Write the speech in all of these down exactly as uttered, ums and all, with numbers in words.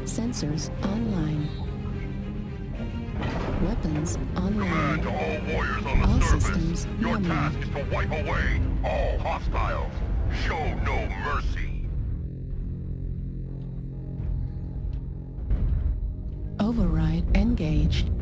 Sensors online. Weapons online. Command to all warriors on the All surface. systems Your normal. task is to wipe away all hostiles. Show no mercy. Override engaged.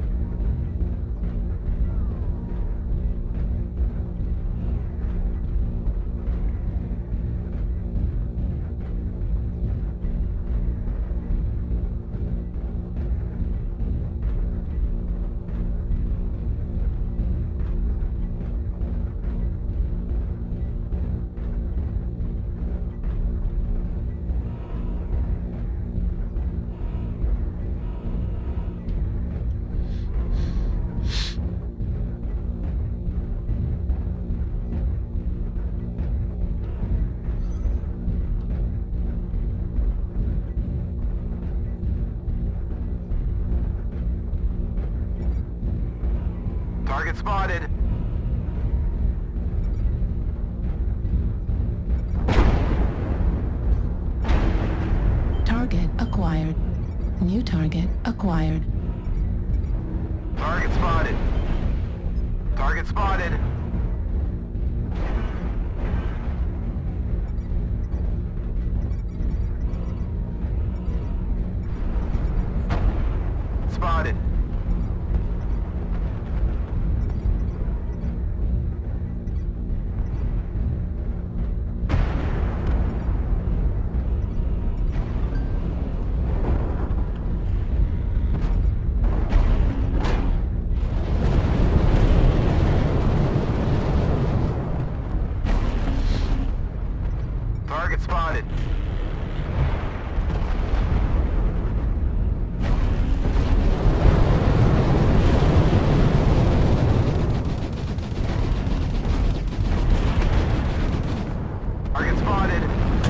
Target spotted. Target acquired. New target acquired. Target spotted. Target spotted. Spotted. Target spotted. Target spotted.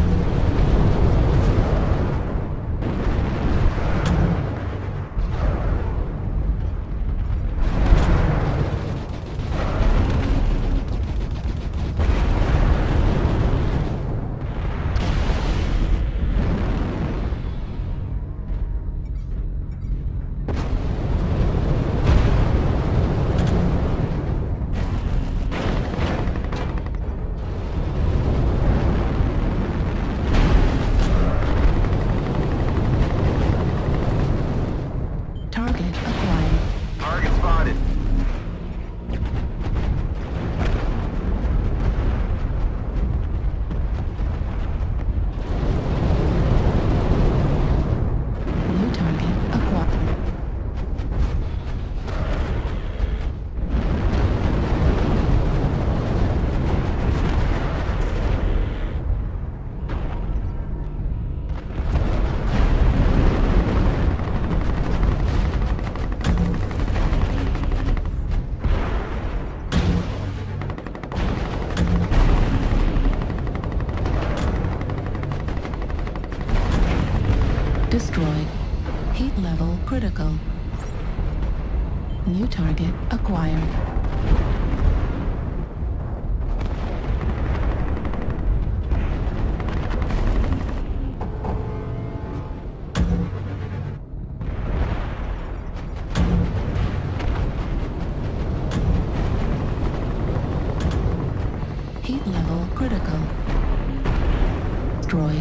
Target acquired. Target spotted. New target acquired. Destroyed. Heat level critical. New target acquired. Heat level critical. Destroyed.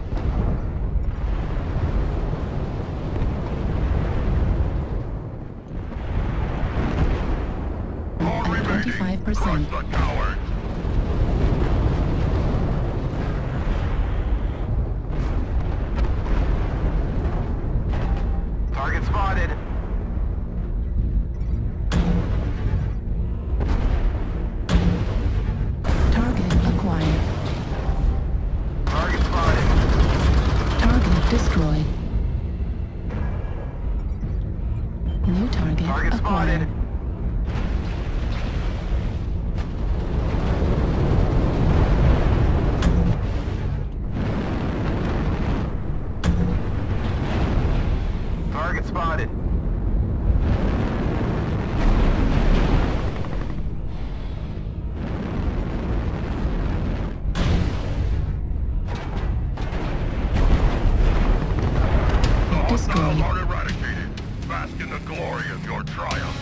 twenty-five percent. Crush the cowards. Target spotted. Target acquired. Target spotted. Target destroyed. New target Target acquired. spotted. All are eradicated. Bask in the glory of your triumph.